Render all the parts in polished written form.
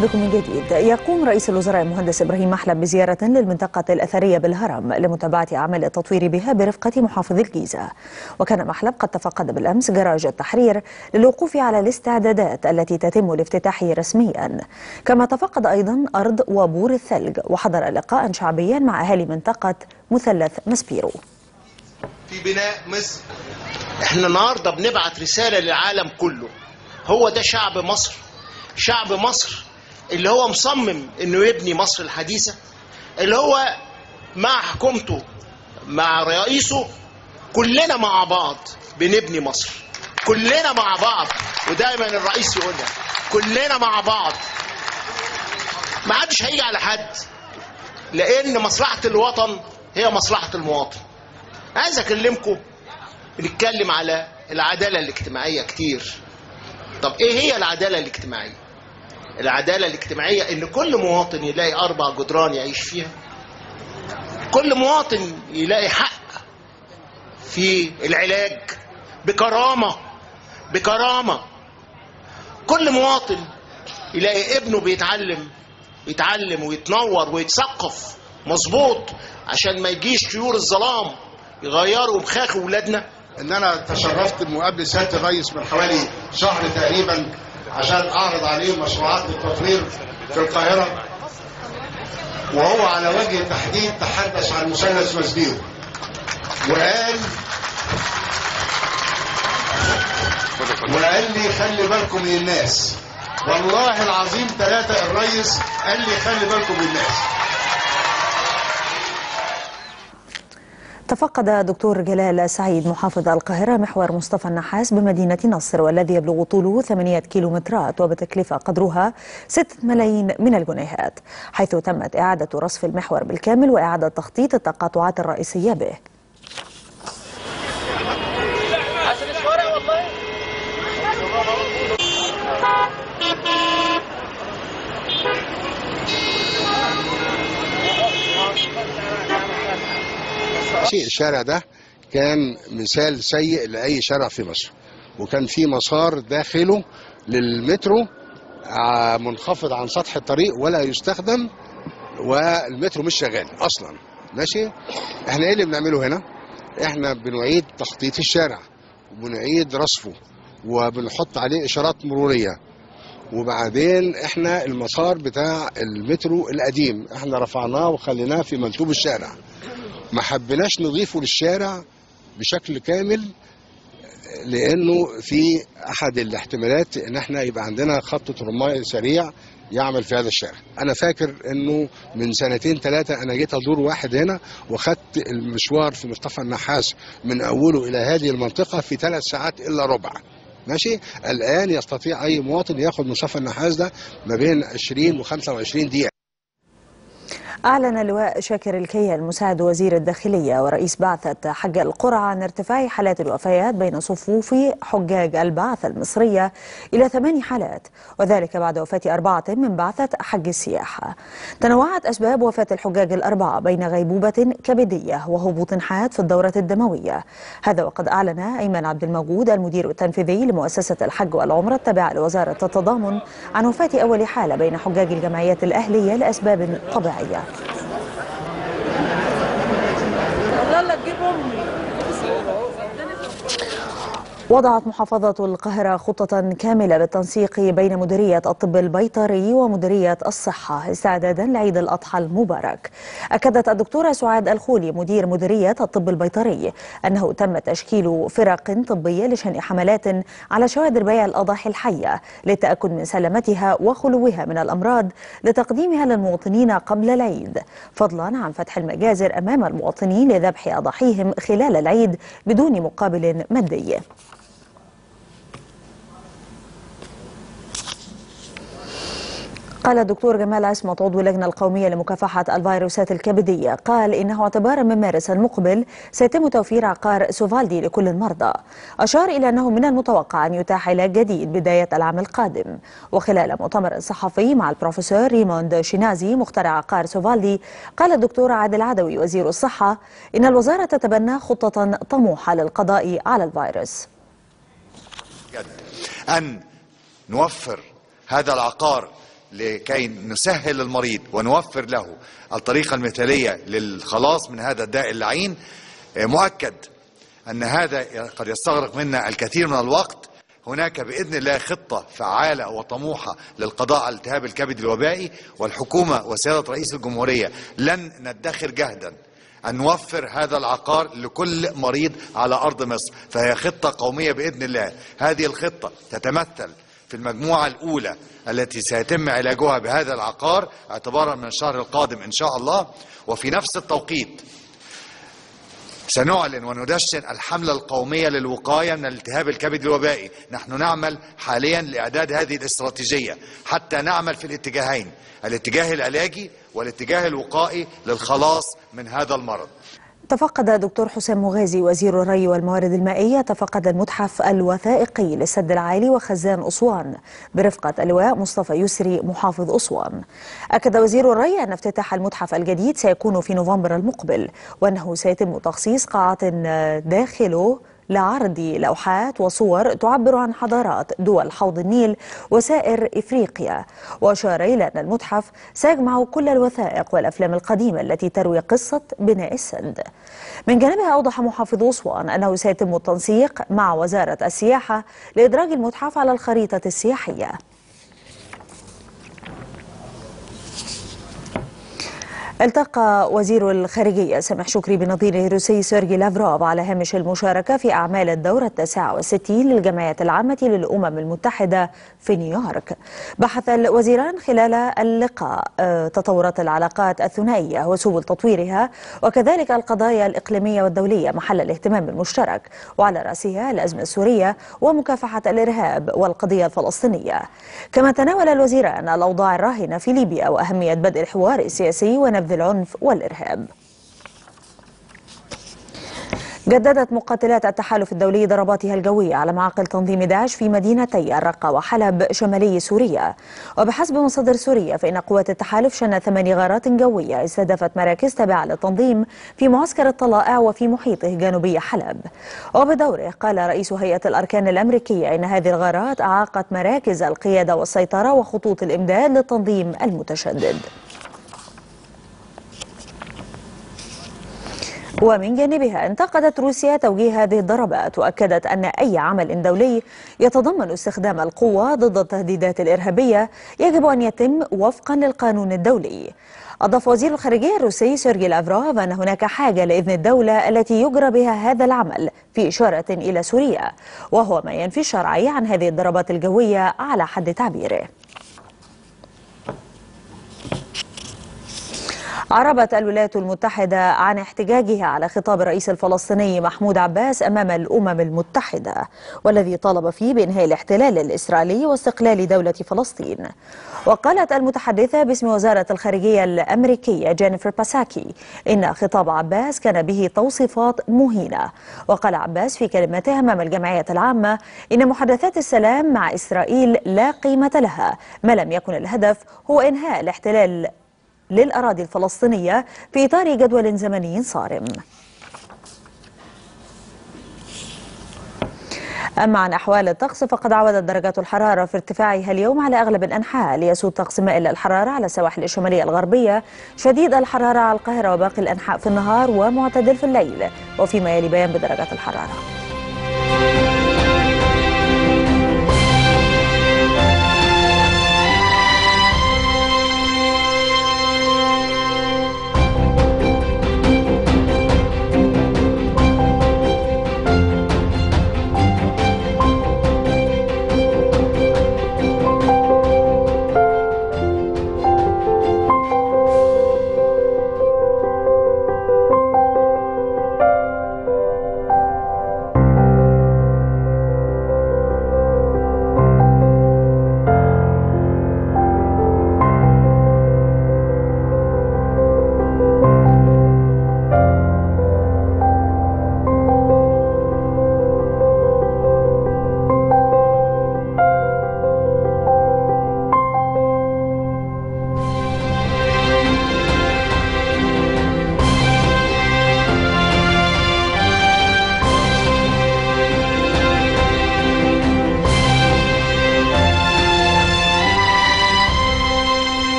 أهلا بكم من جديد. يقوم رئيس الوزراء المهندس إبراهيم محلب بزيارة للمنطقة الأثرية بالهرم لمتابعة أعمال التطوير بها برفقة محافظ الجيزة. وكان محلب قد تفقد بالأمس جراج التحرير للوقوف على الاستعدادات التي تتم لافتتاحه رسميا، كما تفقد أيضا أرض وبور الثلج وحضر لقاء شعبيا مع أهالي منطقة مثلث ماسبيرو. في بناء مصر احنا النهارده بنبعت رسالة للعالم كله، هو ده شعب مصر، شعب مصر اللي هو مصمم انه يبني مصر الحديثة، اللي هو مع حكومته مع رئيسه كلنا مع بعض بنبني مصر، كلنا مع بعض. ودايما الرئيس يقولها كلنا مع بعض، ما حدش هيجي على حد، لان مصلحة الوطن هي مصلحة المواطن. عايز اكلمكم، بنتكلم على العدالة الاجتماعية كتير. طب ايه هي العدالة الاجتماعية؟ العدالة الاجتماعية ان كل مواطن يلاقي 4 جدران يعيش فيها، كل مواطن يلاقي حق في العلاج بكرامة، كل مواطن يلاقي ابنه يتعلم ويتنور ويتثقف مظبوط، عشان ما يجيش طيور الظلام يغيروا مخاخ ولادنا. ان انا تشرفت بمقابله سياده الرئيس من حوالي شهر تقريبا عشان اعرض عليه مشروعات التطوير في القاهره، وهو على وجه التحديد تحدث عن مثلث ماسبيرو وقال لي خلي بالكم من الناس. والله العظيم 3 الرئيس قال لي خلي بالكم من الناس. تفقد دكتور جلال سعيد محافظ القاهرة محور مصطفى النحاس بمدينة نصر، والذي يبلغ طوله 8 كيلومترات وبتكلفة قدرها 6 ملايين من الجنيهات، حيث تمت إعادة رصف المحور بالكامل وإعادة تخطيط التقاطعات الرئيسية به. الشارع ده كان مثال سيء لأي شارع في مصر، وكان في مسار داخله للمترو منخفض عن سطح الطريق ولا يستخدم، والمترو مش شغال أصلا. ماشي، احنا ايه اللي بنعمله هنا؟ احنا بنعيد تخطيط الشارع وبنعيد رصفه وبنحط عليه إشارات مرورية، وبعدين احنا المسار بتاع المترو القديم احنا رفعناه وخليناه في منتوب الشارع، ما حبيناش نضيفه للشارع بشكل كامل، لانه في احد الاحتمالات ان احنا يبقى عندنا خط ترماي سريع يعمل في هذا الشارع. انا فاكر انه من 2 3 انا جيت ازور واحد هنا وخدت المشوار في مصطفى النحاس من اوله الى هذه المنطقه في 3 ساعات الا ربع. ماشي، الان يستطيع اي مواطن ياخد مصطفى النحاس ده ما بين 20 و25 دقيقه. أعلن اللواء شاكر الكيا المساعد وزير الداخلية ورئيس بعثة حج القرى عن ارتفاع حالات الوفيات بين صفوف حجاج البعثة المصرية إلى 8 حالات، وذلك بعد وفاة 4 من بعثة حج السياحة. تنوعت أسباب وفاة الحجاج ال4 بين غيبوبة كبدية وهبوط حاد في الدورة الدموية، هذا وقد أعلن أيمن عبد الموجود المدير التنفيذي لمؤسسة الحج والعمرة التابعة لوزارة التضامن عن وفاة أول حالة بين حجاج الجمعيات الأهلية لأسباب طبيعية. وضعت محافظة القاهرة خطة كاملة بالتنسيق بين مديرية الطب البيطري ومديرية الصحة استعدادا لعيد الأضحى المبارك. أكدت الدكتورة سعاد الخولي مدير مديرية الطب البيطري أنه تم تشكيل فرق طبية لشن حملات على شوادر بيع الأضاحي الحية للتأكد من سلامتها وخلوها من الأمراض لتقديمها للمواطنين قبل العيد، فضلا عن فتح المجازر أمام المواطنين لذبح أضاحيهم خلال العيد بدون مقابل مادي. قال الدكتور جمال عصمت عضو اللجنة القومية لمكافحة الفيروسات الكبدية، قال إنه اعتبارا من مارس المقبل سيتم توفير عقار سوفالدي لكل المرضى. أشار إلى أنه من المتوقع أن يتاح علاج جديد بداية العام القادم. وخلال مؤتمر صحفي مع البروفيسور ريموند شينازي مخترع عقار سوفالدي، قال الدكتور عادل عدوي وزير الصحة إن الوزارة تتبنى خطة طموحة للقضاء على الفيروس. أن نوفر هذا العقار لكي نسهل للمريض ونوفر له الطريقة المثالية للخلاص من هذا الداء اللعين، مؤكد أن هذا قد يستغرق منا الكثير من الوقت. هناك بإذن الله خطة فعالة وطموحة للقضاء على التهاب الكبد الوبائي، والحكومة وسيادة رئيس الجمهورية لن ندخر جهدا أن نوفر هذا العقار لكل مريض على أرض مصر، فهي خطة قومية بإذن الله. هذه الخطة تتمثل في المجموعة الأولى التي سيتم علاجها بهذا العقار اعتبارا من الشهر القادم إن شاء الله، وفي نفس التوقيت سنعلن وندشن الحملة القومية للوقاية من التهاب الكبد الوبائي. نحن نعمل حاليا لإعداد هذه الاستراتيجية حتى نعمل في الاتجاهين، الاتجاه العلاجي والاتجاه الوقائي للخلاص من هذا المرض. تفقد دكتور حسام مغازي وزير الري والموارد المائية تفقد المتحف الوثائقي للسد العالي وخزان أسوان برفقة اللواء مصطفى يسري محافظ أسوان. أكد وزير الري أن افتتاح المتحف الجديد سيكون في نوفمبر المقبل، وأنه سيتم تخصيص قاعة داخله لعرض لوحات وصور تعبر عن حضارات دول حوض النيل وسائر إفريقيا. وأشار إلى أن المتحف سيجمع كل الوثائق والأفلام القديمة التي تروي قصة بناء السد. من جانبها أوضح محافظ أسوان أنه سيتم التنسيق مع وزارة السياحة لإدراج المتحف على الخريطة السياحية. التقى وزير الخارجية سامح شكري بنظيره الروسي سيرجي لافروف على هامش المشاركة في أعمال الدورة 69 للجمعية العامة للأمم المتحدة في نيويورك. بحث الوزيران خلال اللقاء تطورات العلاقات الثنائية وسبل تطويرها، وكذلك القضايا الإقليمية والدولية محل الاهتمام المشترك، وعلى رأسها الأزمة السورية ومكافحة الإرهاب والقضية الفلسطينية. كما تناول الوزيران الأوضاع الراهنة في ليبيا وأهمية بدء الحوار السياسي ونبذ العنف والإرهاب. جددت مقاتلات التحالف الدولي ضرباتها الجوية على معاقل تنظيم داعش في مدينتي الرقة وحلب شمالي سوريا. وبحسب مصادر سورية فإن قوات التحالف شنت 8 غارات جوية استهدفت مراكز تابعة للتنظيم في معسكر الطلائع وفي محيطه جنوبي حلب. وبدوره قال رئيس هيئة الأركان الأمريكية إن هذه الغارات أعاقت مراكز القيادة والسيطرة وخطوط الإمداد للتنظيم المتشدد. ومن جانبها انتقدت روسيا توجيه هذه الضربات، وأكدت أن أي عمل دولي يتضمن استخدام القوة ضد التهديدات الإرهابية يجب أن يتم وفقا للقانون الدولي. أضاف وزير الخارجية الروسي سيرجي لافروف أن هناك حاجة لإذن الدولة التي يجرى بها هذا العمل، في إشارة إلى سوريا، وهو ما ينفي الشرعي عن هذه الضربات الجوية على حد تعبيره. عربت الولايات المتحدة عن احتجاجها على خطاب الرئيس الفلسطيني محمود عباس أمام الأمم المتحدة، والذي طالب فيه بإنهاء الاحتلال الإسرائيلي واستقلال دولة فلسطين. وقالت المتحدثة باسم وزارة الخارجية الأمريكية جينيفر باساكي إن خطاب عباس كان به توصيفات مهينة. وقال عباس في كلمته أمام الجمعية العامة إن محادثات السلام مع إسرائيل لا قيمة لها ما لم يكن الهدف هو إنهاء الاحتلال للأراضي الفلسطينية في إطار جدول زمني صارم. أما عن أحوال الطقس فقد عودت درجات الحرارة في ارتفاعها اليوم على أغلب الأنحاء، ليسود طقس مائل للحرارة على السواحل الشمالية الغربية، شديد الحرارة على القاهرة وباقي الأنحاء في النهار، ومعتدل في الليل، وفيما يلي بيان بدرجات الحرارة.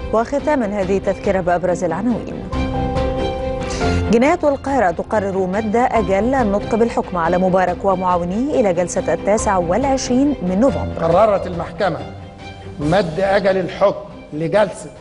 وختاما هذه تذكرة بأبرز العناوين. جناية القاهرة تقرر مد أجل النطق بالحكم على مبارك ومعاونيه إلى جلسة 29 من نوفمبر. قررت المحكمة مد أجل الحكم لجلسة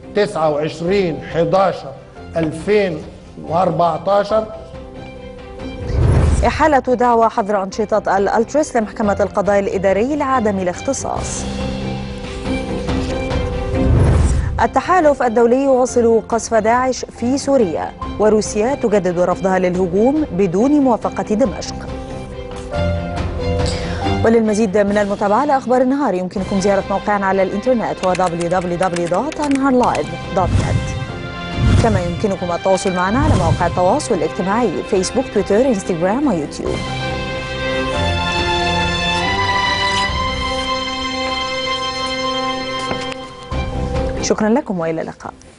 29/11/2014. إحالة دعوى حظر أنشطة الألترس لمحكمة القضاء الإداري لعدم الاختصاص. التحالف الدولي يواصل قصف داعش في سوريا، وروسيا تجدد رفضها للهجوم بدون موافقة دمشق. وللمزيد من المتابعة لأخبار النهار يمكنكم زيارة موقعنا على الإنترنت هو www.anharlive.net. كما يمكنكم التواصل معنا على مواقع التواصل الاجتماعي فيسبوك، تويتر، انستغرام ويوتيوب. شكرا لكم وإلى اللقاء.